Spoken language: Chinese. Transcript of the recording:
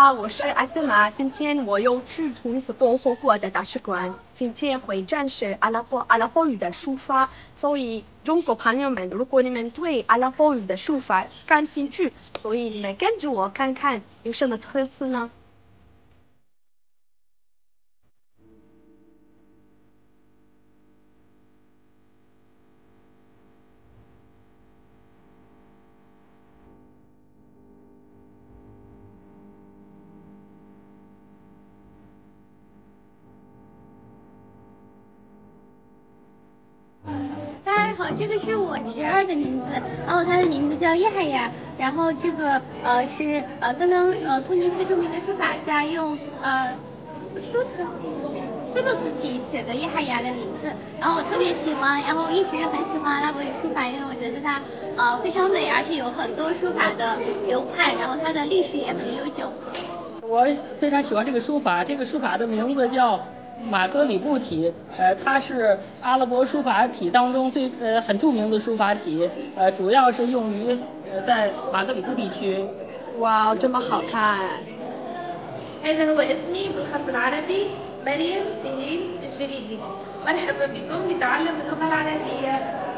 好，我是艾森玛。今天我又去突尼斯共和国的大使馆，今天会展示阿拉伯语的书法。所以，中国朋友们，如果你们对阿拉伯语的书法感兴趣，所以你们跟着我看看有什么特色呢？ 大家好，这个是我侄儿的名字，然后他的名字叫叶海亚，然后这个是刚刚突尼斯著名的书法家用斯鲁斯体写的叶海亚的名字，然后我特别喜欢，然后一直很喜欢阿拉伯语书法，因为我觉得它非常美，而且有很多书法的流派，然后它的历史也很悠久。 我非常喜欢这个书法，这个书法的名字叫马格里布体，它是阿拉伯书法体当中很著名的书法体，主要是用于在马格里布地区。 哇，这么好看！ هذا هو اسمي بالخط العربي مريم سهيل الجريدي. مرحبا بكم لتعلم اللغة العربية.